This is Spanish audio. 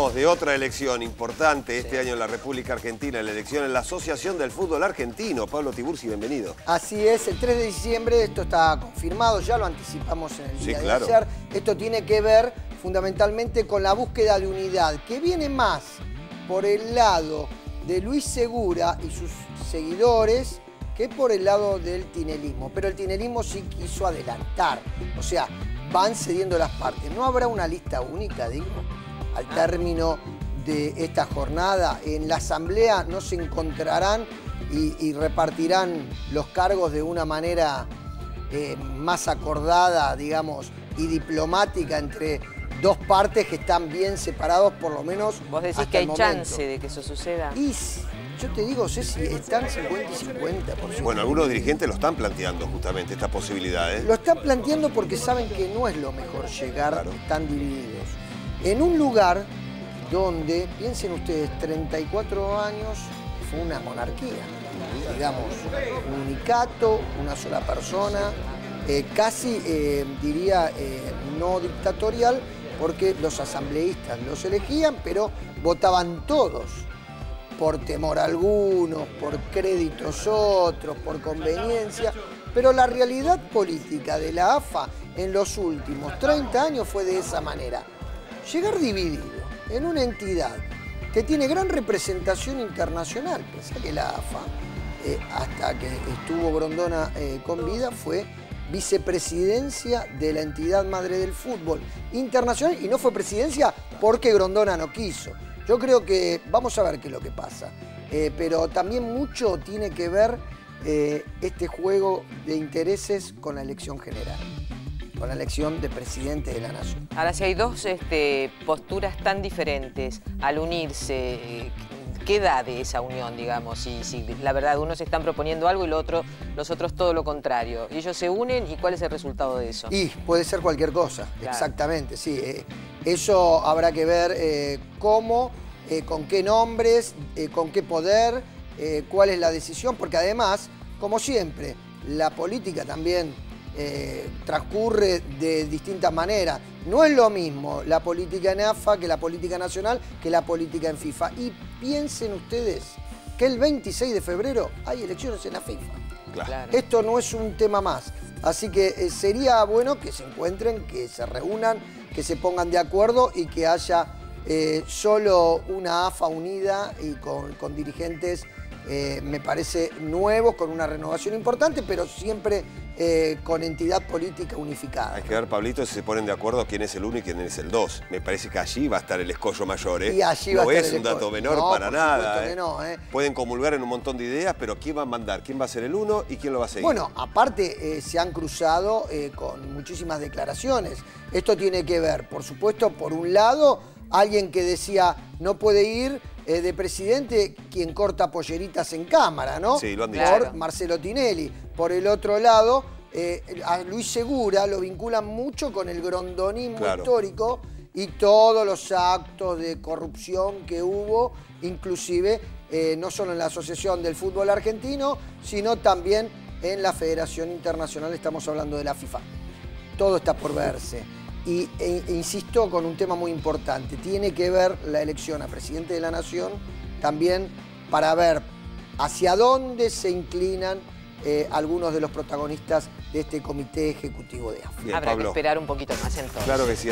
Hablamos de otra elección importante este año en la República Argentina, la elección en la Asociación del Fútbol Argentino. Pablo Tiburci, bienvenido. Así es, el 3 de diciembre, esto está confirmado, ya lo anticipamos en el día de ayer. Esto tiene que ver fundamentalmente con la búsqueda de unidad, que viene más por el lado de Luis Segura y sus seguidores que por el lado del tinelismo. Pero el tinelismo sí quiso adelantar, o sea, van cediendo las partes. ¿No habrá una lista única, digo, al término de esta jornada? En la asamblea no se encontrarán y repartirán los cargos de una manera más acordada, digamos, y diplomática entre dos partes que están bien separados, por lo menos. ¿Vos decís que hay chance de que eso suceda? Y yo te digo, Ceci, están 50 y 50%. Bueno, algunos dirigentes lo están planteando justamente, esta posibilidad, ¿eh? Lo están planteando porque saben que no es lo mejor llegar tan divididos. En un lugar donde, piensen ustedes, 34 años fue una monarquía, digamos, un unicato, una sola persona, casi, diría, no dictatorial, porque los asambleístas los elegían, pero votaban todos, por temor a algunos, por créditos otros, por conveniencia. Pero la realidad política de la AFA en los últimos 30 años fue de esa manera. Llegar dividido en una entidad que tiene gran representación internacional. Pensá que la AFA, hasta que estuvo Grondona con vida, fue vicepresidencia de la entidad madre del fútbol internacional, y no fue presidencia porque Grondona no quiso. Yo creo que vamos a ver qué es lo que pasa, pero también mucho tiene que ver este juego de intereses con la elección general, con la elección de presidente de la nación. Ahora, si hay dos posturas tan diferentes al unirse, ¿qué da de esa unión, digamos? Si la verdad unos están proponiendo algo y los otros todo lo contrario. Y ellos se unen, ¿y cuál es el resultado de eso? Y puede ser cualquier cosa, claro. Exactamente, sí. Eso habrá que ver cómo, con qué nombres, con qué poder, cuál es la decisión, porque además, como siempre, la política también transcurre de distintas maneras. No es lo mismo la política en AFA que la política nacional, que la política en FIFA. Y piensen ustedes que el 26 de febrero hay elecciones en la FIFA. Claro. Esto no es un tema más. Así que sería bueno que se encuentren, que se reúnan, que se pongan de acuerdo y que haya solo una AFA unida y con dirigentes, me parece, nuevos, con una renovación importante, pero siempre con entidad política unificada. Hay que ver, Pablito, si se ponen de acuerdo quién es el 1 y quién es el 2. Me parece que allí va a estar el escollo mayor, ¿eh? Y allí va no a estar es un dato menor para nada. Que no, Pueden comulgar en un montón de ideas, pero ¿quién va a mandar? ¿Quién va a ser el 1 y quién lo va a seguir? Bueno, aparte se han cruzado con muchísimas declaraciones. Esto tiene que ver, por supuesto, por un lado, alguien que decía no puede ir de presidente quien corta polleritas en cámara, ¿no? Sí, lo han dicho. Por Marcelo Tinelli. Por el otro lado, a Luis Segura lo vinculan mucho con el grondonismo histórico y todos los actos de corrupción que hubo, inclusive no solo en la Asociación del Fútbol Argentino, sino también en la Federación Internacional, estamos hablando de la FIFA. Todo está por verse. Y insisto con un tema muy importante, tiene que ver la elección a presidente de la nación también para ver hacia dónde se inclinan algunos de los protagonistas de este comité ejecutivo de AFA. Habrá que esperar un poquito más entonces. Claro que sí.